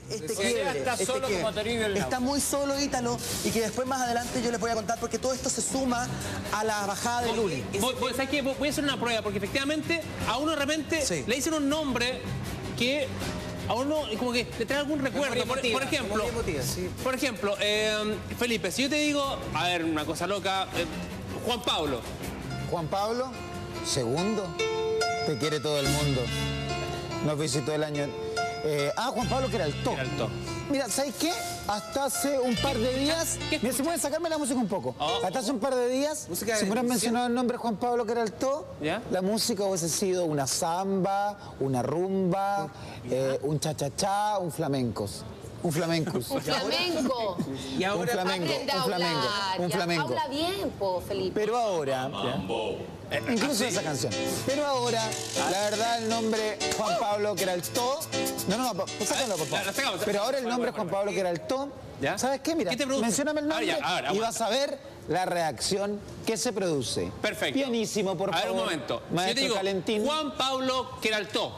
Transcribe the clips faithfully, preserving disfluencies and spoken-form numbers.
este Sí, quiebre. está este solo quiebre. como Toribio el Está muy solo Ítalo y que después más adelante yo les voy a contar porque todo esto se suma a la bajada de Luli. Voy, voy, ¿sabes qué? Voy a hacer una prueba, porque efectivamente a uno de repente Sí. le dicen un nombre que a uno como que le trae algún recuerdo. Por, emotiva, por ejemplo, memoria emotiva, sí. por ejemplo eh, Felipe, si yo te digo, a ver, una cosa loca, eh, Juan Pablo. Juan Pablo, segundo, te quiere todo el mundo. Nos visitó el año... Eh, ah, Juan Pablo que era el top. Era el top. Mira, ¿sabes qué? Hasta hace un par de días... ¿Qué Mira, si pueden sacarme la música un poco. Oh. Hasta hace un par de días, Música si de hubieran ilusión. mencionado el nombre Juan Pablo que era el top, ¿Ya? la música hubiese sido una samba, una rumba, eh, un cha-cha-cha, un flamencos. Un flamencos. Un flamenco. Y Un ahora... flamenco, Aprende a un flamenco, hablar, un ya. flamenco. Habla bien, po, Felipe. Pero ahora, eh, incluso esa canción, pero ahora, la verdad, el nombre Juan Pablo, que era el to, no, no, no, pues sácalo, por La- la favor. sacamos. Pero ahora el nombre Juan Pablo, que era el to, ¿Ya? ¿sabes qué? Mira, ¿Qué te produce? mencióname el A ver, nombre ya, a ver, y aguanta. vas a ver la reacción que se produce. Perfecto. Pianísimo, por a favor. ver, un momento. Si yo te Maestro digo, Calentín. Juan Pablo Queraltó.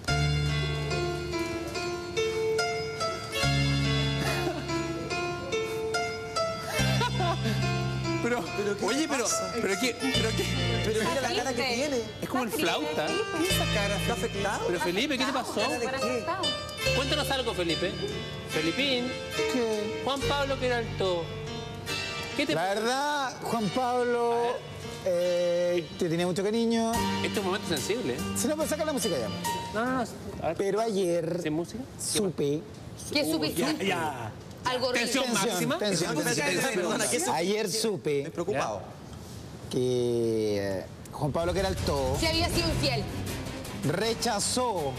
Pero, oye, pero, pero qué, pero qué, Pero mira la cara que Felipe. tiene. es como el flauta. ¿Qué es esa cara? ¿Está afectado? Pero Felipe, ¿qué te pasó? ¿Cara de qué? Cuéntanos algo, Felipe. Felipín, ¿Qué? Juan Pablo Queraltó. ¿Qué te La verdad, Juan Pablo, eh, te tenía mucho cariño. Este es un momento sensible, ¿eh? Si no, pues saca la música ya. No, no, no. A ver, Pero ayer ¿sin música? supe... ¿Qué supiste? Ya. Algo horrible. Tensión máxima. tensión, Algo me tensión. cae de perdona, ¿qué es eso? Ayer Estoy supe preocupado. que eh, Juan Pablo Queraltó Si había sido infiel. rechazó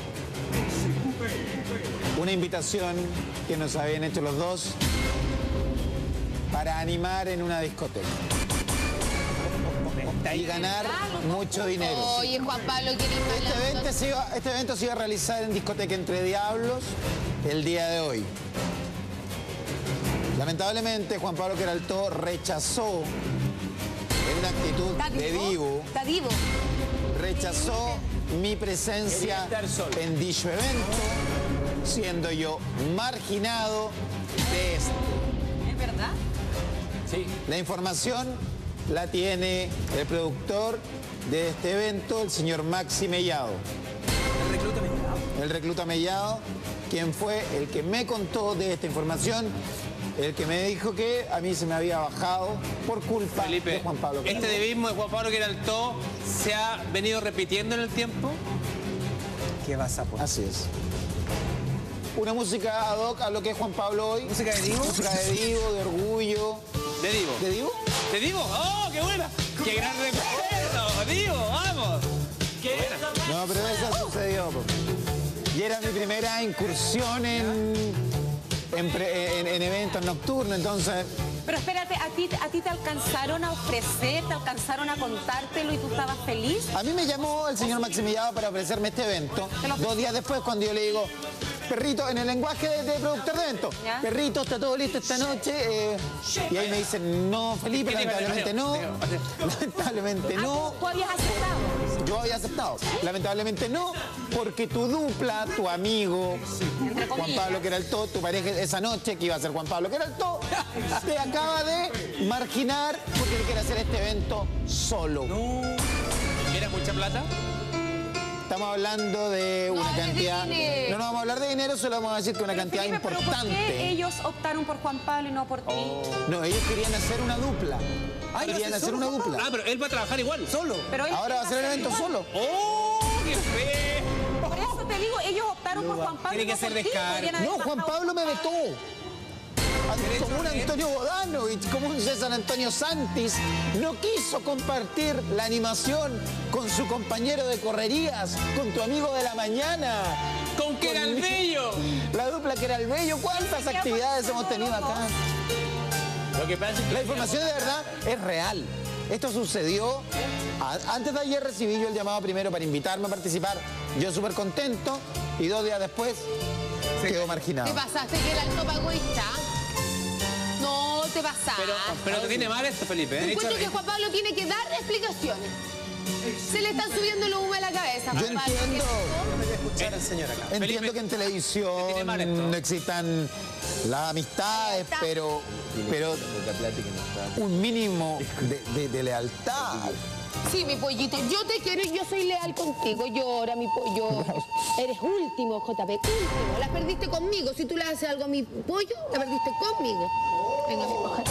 una invitación que nos habían hecho los dos para animar en una discoteca y ganar mucho dinero. Oye, Juan Pablo, quiere ir Este hablando. evento, se iba, este evento se iba a realizar en Discoteca Entre Diablos el día de hoy. Lamentablemente, Juan Pablo Queraltó rechazó en una actitud ¿Está de vivo? vivo, ¿Está vivo? rechazó mi presencia Quería estar solo. en dicho evento, siendo yo marginado de este. ¿Es verdad? Sí. La información la tiene el productor de este evento, el señor Maxi Mellado. El recluta me El recluta Mellado, quien fue el que me contó de esta información, el que me dijo que a mí se me había bajado por culpa Felipe, de Juan Pablo este Queraltó. devismo de Juan Pablo Queraltó se ha venido repitiendo en el tiempo. ¿Qué vas a poner? Así es. Una música ad hoc a lo que es Juan Pablo hoy. ¿Música de Divo? Música de Divo, de orgullo. ¿De Divo? ¿De Divo? ¿De Divo? ¡Oh, qué buena! ¡Qué gran recuerdo! ¡Divo, vamos! ¡Qué buena! No, pero eso sucedió. po. Y era mi primera incursión en, en, pre- en- en eventos nocturnos, entonces... Pero espérate, ¿a ti, ¿a ti te alcanzaron a ofrecer, te alcanzaron a contártelo y tú estabas feliz? A mí me llamó el señor Maximiliano para ofrecerme este evento. Dos días después, cuando yo le digo, perrito, en el lenguaje de, de productor de evento, ¿Ya? perrito, está todo listo esta noche. eh, y ahí me dicen, no, Felipe, ¿Qué te iba a lamentablemente decir? no. Lamentablemente no. ¿Tú habías aceptado? Yo había aceptado. Lamentablemente no, porque tu dupla, tu amigo, Entre Juan comillas. Pablo Queraltó, tu pareja esa noche, que iba a ser Juan Pablo Queraltó, te acaba de marginar porque quiere hacer este evento solo. ¿Era mucha plata? Estamos hablando de una No, de cantidad... dinero. No, no vamos a hablar de dinero, solo vamos a decir que una Pero, cantidad Felipe, ¿pero por qué importante. ellos optaron por Juan Pablo y no por ti? No, ellos querían hacer una dupla. Ay, Querían ¿hace hacer solo una Juan dupla. Ah, pero él va a trabajar igual. Solo. Pero él Ahora va a hacer el evento igual. solo. ¡Oh, qué feo! Por eso te digo, ellos optaron por Juan Pablo Tiene y que no ser por ti. descaro. Podrían haber No, Juan pasado Pablo me vetó. Como un Antonio Bodanovich, como un César Antonio Santis, no quiso compartir la animación con su compañero de correrías, con tu amigo de la mañana. ¡Con que era el bello! La dupla que era el bello. ¿Cuántas actividades hemos tenido acá? Lo que pasa es que... La información de verdad es real. Esto sucedió, a- antes de ayer recibí yo el llamado primero para invitarme a participar, yo súper contento, y dos días después quedó marginado. ¿Te pasaste que era el topa egoísta? No, te pasaste. Pero, pero te tiene mal esto, Felipe, ¿eh? Encuentro que Juan Pablo tiene que dar explicaciones. Se le están subiendo los humos a la cabeza. Yo Juan Pablo. entiendo, Escuchar al señor acá. entiendo Felipe, que en ¿te tiene televisión mal esto? no existan las amistades, pero, pero un mínimo de, de- de lealtad. Sí, mi pollito, yo te quiero y yo soy leal contigo. Llora, mi pollo. Eres último, J P, último. La perdiste conmigo. Si tú le haces algo a mi pollo, la perdiste conmigo. Venga, mi pollo.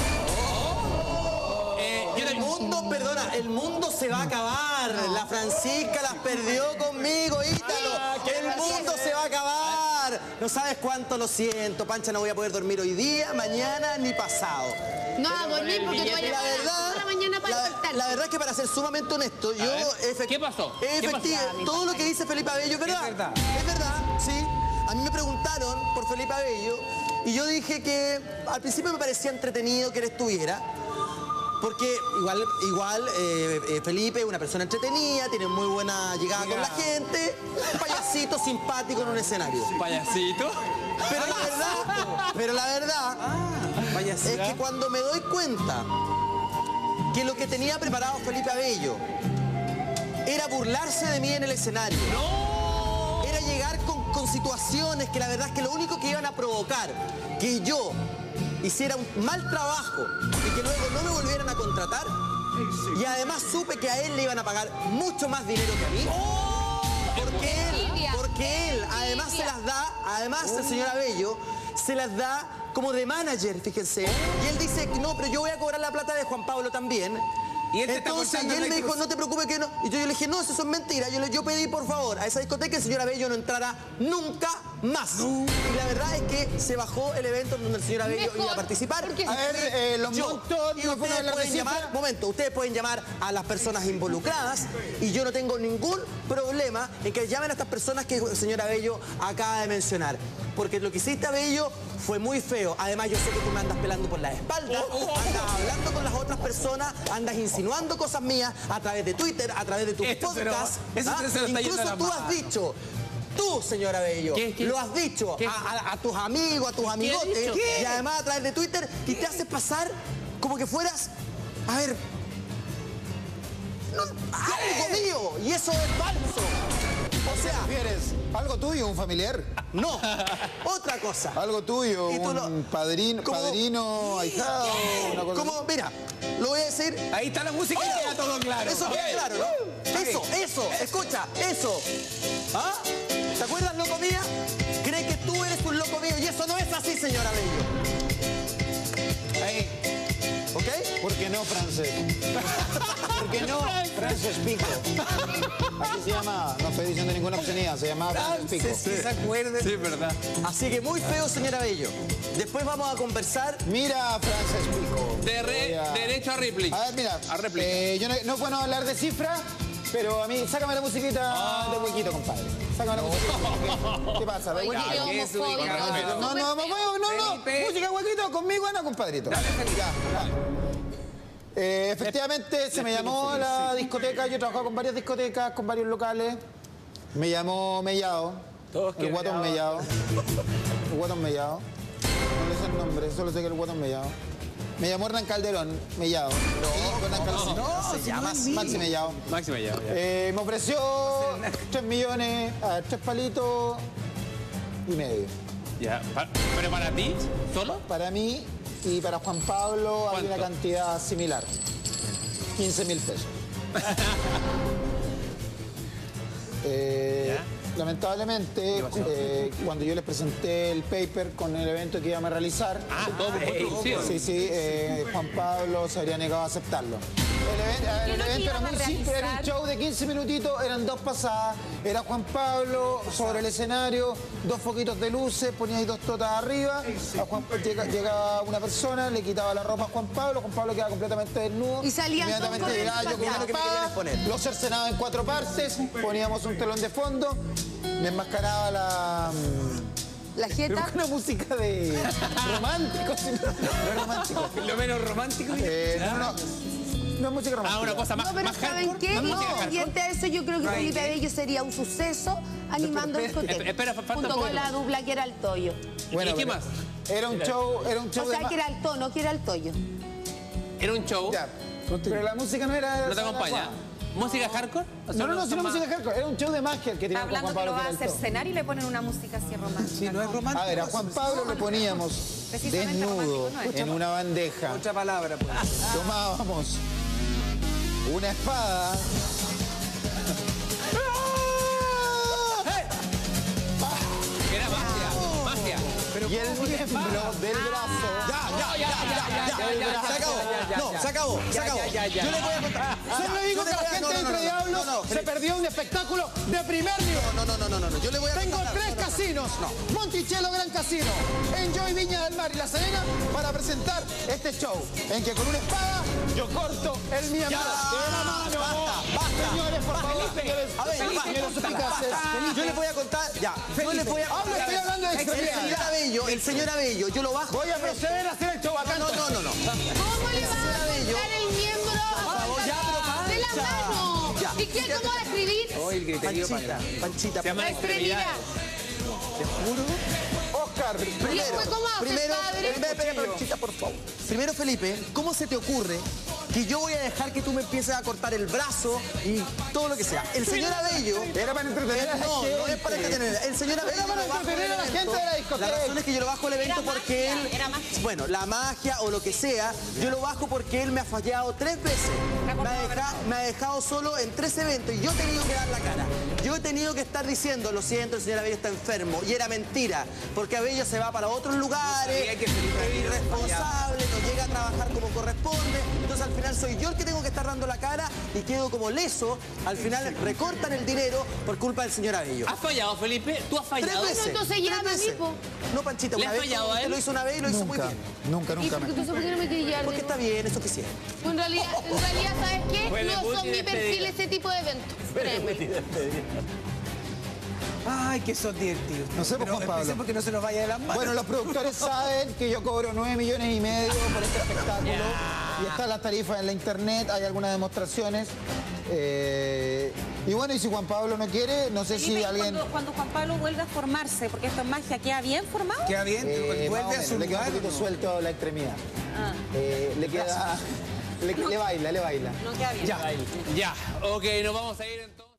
Eh, yo El también- mundo, perdona, el mundo se va a acabar. La Francisca las perdió conmigo, Ítalo. El mundo se va a acabar. No sabes cuánto lo siento, Pancha, no voy a poder dormir hoy día, mañana ni pasado. No a dormir porque te vayas La a verdad, toda la mañana para la, despertar. la verdad es que para ser sumamente honesto, yo ver, efect- ¿qué pasó? ¿Qué efecti- pasó? todo lo que dice Felipe Abello es verdad. Es verdad. Es verdad, sí. A mí me preguntaron por Felipe Abello y yo dije que al principio me parecía entretenido que él estuviera. Porque igual, igual eh, eh, Felipe es una persona entretenida, tiene muy buena llegada con la gente, un payasito simpático en un escenario. Payasito. Pero la verdad, pero la verdad es que cuando me doy cuenta que lo que tenía preparado Felipe Abello era burlarse de mí en el escenario, era llegar con, con situaciones que la verdad es que lo único que iban a provocar que yo hiciera un mal trabajo y que luego no me volvieran a contratar, y además supe que a él le iban a pagar mucho más dinero que a mí, porque él, Envidia. porque él además se las da, además el señor Abello se las da como de manager, fíjense, y él dice, no, pero yo voy a cobrar la plata de Juan Pablo también. Y él te está Entonces, cortando y él la me dijo, cruz. no te preocupes que no. Y yo, yo le dije, no, eso son mentiras. Yo, le, yo pedí, por favor, a esa discoteca el señor Abello no entrara nunca más. Y la verdad es que se bajó el evento en donde el señor Abello Mejor, iba a participar. porque- A ver, eh, los Yo. montos, Y no fueron a ustedes hablar de pueden llamar, cifras. momento, ustedes pueden llamar a las personas involucradas y yo no tengo ningún problema en que llamen a estas personas que el señor Abello acaba de mencionar. Porque lo que hiciste, Abello, fue muy feo. Además, yo sé que tú me andas pelando por la espalda, andas hablando con las otras personas, andas insinuando cosas mías a través de Twitter, a través de tus Esto se lo- podcasts. eso ¿ah? se lo está yendo a Incluso la tú has mano. dicho, tú, señor Abello, ¿Qué, qué? lo has dicho ¿Qué? a, a- a tus amigos, a tus amigotes, dicho? y además a través de Twitter, y te haces pasar como que fueras, a ver, no, algo mío, y eso es falso. O sea, ¿Prefieres algo tuyo, un familiar? no, otra cosa. Algo tuyo, Y tú un lo- padrino, como- padrino, ahijado, una cosa Como, mira, lo voy a decir. Ahí está la música y queda todo claro. Eso queda claro, ¿no? Eso, eso, escucha, eso. ¿Ah? ¿Te acuerdas, loco mía? Cree que tú eres un loco mío y eso no es así, señora Bello. Ahí. ¿Ok? ¿Por qué no, francés? ¿Por qué no, Frances Pico? Así se llamaba. No estoy diciendo ninguna obscenidad, se llamaba Frances Pico. ¿Se, se acuerdan? Sí, verdad. Así que muy feo, señora Bello. Después vamos a conversar. Mira, Frances Pico. De re- Voy a- derecho a réplica. A ver, mira. A réplica. eh, yo no, no puedo hablar de cifras, pero a mí, sácame la musiquita de huequito, compadre. Sácame la musiquita. ¿Qué, qué pasa? ¿De Oye, huequito? qué Ya, que es homofóbico. ubicado. No, no, no, no, no, no. Felipe. Música huequito, conmigo no, compadrito. Ya, dale. Eh, efectivamente, se me llamó a la discoteca. Yo he trabajado con varias discotecas, con varios locales. Me llamó Mellado. Todos El guatón Mellado. El guatón Mellado. No le sé el nombre, solo sé que el guatón Mellado. Me llamó Hernán Calderón, Mellado. No, Hernán Calderón. No, se llama Maxi Mellado. Máximo ya. ya. Eh, me ofreció tres millones, a tres palitos y medio. Ya. Pa- ¿Pero para ti? ¿Solo? Para mí y para Juan Pablo hay ¿Cuánto? una cantidad similar. quince mil pesos. Eh, lamentablemente, eh, cuando yo les presenté el paper con el evento que íbamos a realizar, Ah, todo por producción. sí, sí, eh, Juan Pablo se habría negado a aceptarlo. El, even- el ¿Qué es lo que evento era iban a muy simple, era un realizar? show de quince minutitos, eran dos pasadas, era Juan Pablo sobre el escenario, dos foquitos de luces, ponía ahí dos totas arriba, a Juan- llega, llegaba una persona, le quitaba la ropa a Juan Pablo, Juan Pablo quedaba completamente desnudo, Y salían todos inmediatamente con el llegaba yo con una Lo que me querían espada, exponer. lo cercenaba en cuatro partes, poníamos un telón de fondo, me enmascaraba la... La Pero jeta. una música de romántico, si no, no es romántico. Lo menos romántico. Eh, no, no, no es música romántica. Ah, una cosa más, No, pero más ¿saben hardcore. qué? Más No, música y hardcore. ante eso yo creo que Right. Felipe Abello sería un suceso animando Espera, discoteca. espera, espera, falta junto un con poco. la dupla que era el Toyo. Bueno, ¿Y qué pero más? Era un show, era un show O sea, de... que era el tono, que era el Toyo. Era un show. Ya, pero la música no era... ¿No te acompaña? ¿Música hardcore? O sea, No, no, no, si no más- música hardcore. Era un show de magia el que Está teníamos con hablando Juan que lo Pablo va a hacer Peralta. cenar y le ponen una música así romántica. Si no es romántico. A ver, a Juan Pablo le poníamos Precisamente desnudo romántico no es. en una bandeja. Otra palabra, pues. Tomábamos una espada. Era magia, magia. Y el miembro del brazo. Ya, ya, ya, ya, ya, ya, ya, se acabó. ya, No, ya. se acabó, se acabó. ya, ya. Yo les voy a contar. Solo Ya, digo yo que les la voy a- gente no, de no, no, Entre no, Diablos no, no, se perdió un espectáculo de primer nivel. No, no, no, no, no, no, yo le voy a Tengo contar. tres No, no, no. casinos, Monticello Gran Casino, Enjoy Viña del Mar y La Serena, para presentar este show, en que con una espada yo corto el miembro Ya, de la mano. basta, basta. Señores, por favor, señores, A ver, señores, basta, señores suplicantes. basta. Yo les voy a contar, ya, yo les voy a Hablo, estoy hablando de El señor experiencia. Abello, el señor Abello, yo lo bajo. Voy a proceder a hacer el show acá. No, no, no, no. ¿Cómo le vas a Bello. cortar el miembro favor, ya, pero de la Pancha. mano? Ya. ¿Y qué? ¿Cómo va a escribir? Hoy el griterío Panchita, para Panchita, Se llama La extremidad. Oscar, ¿Y después cómo hace, primero, padre? espera, espera, Panchita, por favor. Primero, Felipe, ¿cómo se te ocurre que yo voy a dejar que tú me empieces a cortar el brazo y todo lo que sea? El señor Abello... era para entretener a la No, gente. no es para entretener. El señor Abello Era para lo bajo entretener del a la evento. gente de la discoteca. La razón es que yo lo bajo el evento Era porque magia, él... era magia. Bueno, la magia o lo que sea, yo lo bajo porque él me ha fallado tres veces. Me ha, deja- me ha dejado solo en tres eventos y yo he tenido que dar la cara. Yo he tenido que estar diciendo, lo siento, el señor Abello está enfermo. Y era mentira, porque Abello se va para otros lugares, sabía que Felipe es irresponsable, no llega a trabajar como corresponde. Entonces al final soy yo el que tengo que estar dando la cara y quedo como leso. Al final recortan el dinero por culpa del señor Abello. ¿Has fallado, Felipe? ¿Tú has Tres fallado? veces. entonces tres llama a mí, veces. po. No, Panchita, ¿Le una has vez fallado a usted él? lo hizo una vez y lo hizo muy Nunca, bien. nunca, ¿Y nunca. por qué me- tú sabes por qué no me quieres llevar? Porque está bien, es suficiente. En realidad, en realidad, ¿sabes qué? Fue No debut son y mi perfil despedida. ese tipo de eventos. Créeme. Ay, que son divertidos. No sé, pues, Pero Juan Pablo. empecemos que no se nos vaya de las manos. Bueno, los productores saben que yo cobro nueve millones y medio por este espectáculo. Y están las tarifas en la internet, hay algunas demostraciones. Eh, y bueno, y si Juan Pablo no quiere, no sé Felipe, si y alguien... cuando, cuando Juan Pablo vuelve a formarse, porque esto es magia, ¿queda bien formado? Queda bien, eh, más o vuelve a menos, su le queda lugar. un poquito ¿no? suelto la extremidad. Ah, Eh, le queda... Le, le baila, le baila. no queda bien. Ya. Ya, ok, nos vamos a ir entonces.